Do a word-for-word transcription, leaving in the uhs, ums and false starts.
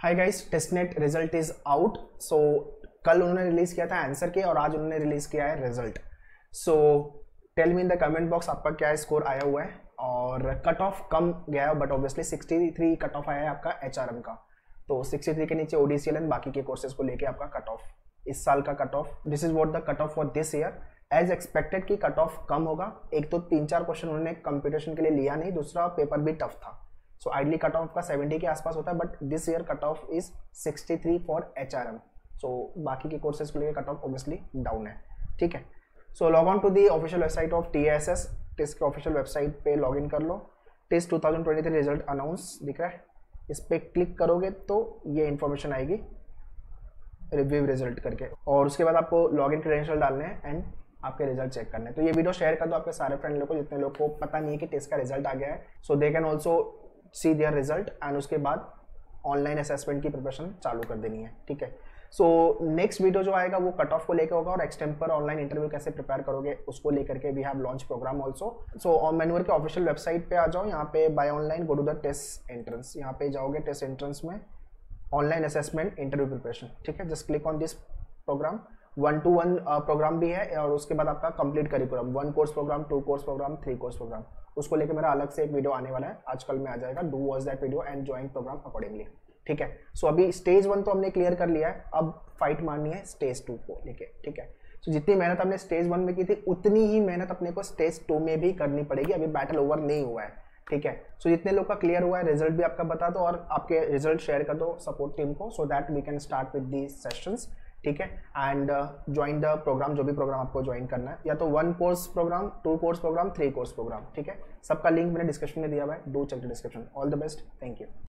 Hi guys, testnet result is out. So कल उन्होंने release किया था आंसर के और आज उन्होंने रिलीज किया है result. So tell me in the comment box आपका क्या स्कोर आया हुआ है। और कट ऑफ कम गया है but obviously sixty three cut off आया है आपका एचआरएम का। तो सिक्सटी थ्री के नीचे ओडीसीएल एंड बाकी के कोर्सेज को लेके आपका कट ऑफ इस साल का cut off, this is what the cut off for this year. As expected की कट ऑफ कम होगा। एक तो तीन चार क्वेश्चन उन्होंने कंप्यूटेशन के लिए लिया नहीं, दूसरा पेपर भी टफ था। सो आइडली कट ऑफ का सेवेंटी के आसपास होता है but this year cut off is sixty three for HRM. सो बाकी के कोर्सेज के लिए कट ऑफ ऑब्वियसली डाउन है, ठीक है। So log on to the official website of TSS. TISS के ऑफिशियल वेबसाइट पे लॉग इन कर लो। TISS two thousand twenty three result announce दिख रहा है, इस पर क्लिक करोगे तो ये इंफॉर्मेशन आएगी रिव्यू रिजल्ट करके, और उसके बाद आपको लॉग इन क्रेडेंशियल डालने हैं एंड आपके रिजल्ट चेक करने हैं। तो ये वीडियो शेयर कर दो आपके सारे फ्रेंड लोग को जितने लोग को पता नहीं है कि टेस्ट का रिजल्ट आ गया है। So they can also see their result and उसके बाद ऑनलाइन असेसमेंट की प्रिपरेशन चालू कर देनी है, ठीक है। सो नेक्स्ट वीडियो जो आएगा वो कट ऑफ को लेकर होगा और एक्सटेम्पर ऑनलाइन इंटरव्यू कैसे प्रिपेयर करोगे उसको लेकर के we have launch program also. So मैन्युअर के ऑफिशियल वेबसाइट पे आ जाओ, यहाँ पे buy online go to the test entrance, यहाँ पे जाओगे टेस्ट एंट्रेंस में ऑनलाइन असेसमेंट इंटरव्यू प्रिपरेशन, ठीक है। Just click on this program. One two one program भी है और उसके बाद आपका complete curriculum, one course program, two course program, three course program, उसको लेकर मेरा अलग से एक वीडियो आने वाला है, आजकल में आ जाएगा। Do watch that video and join program accordingly, ठीक है। सो so, अभी स्टेज वन तो हमने क्लियर कर लिया है, अब फाइट मारनी है स्टेज टू को लेके, ठीक है। सो so, जितनी मेहनत हमने स्टेज वन में की थी उतनी ही मेहनत अपने को स्टेज टू में भी करनी पड़ेगी। अभी बैटल ओवर नहीं हुआ है, ठीक है। सो so, जितने लोग का क्लियर हुआ है रिजल्ट भी आपका बता दो और आपके रिजल्ट शेयर कर दो सपोर्ट टीम को, so that we can start with the sessions, ठीक है। एंड ज्वाइन द प्रोग्राम, जो भी प्रोग्राम आपको ज्वाइन करना है, या तो one course program, two course program, three course program, ठीक है। सबका लिंक मैंने डिस्क्रिप्शन में दिया हुआ है, do check the description. All the best, thank you.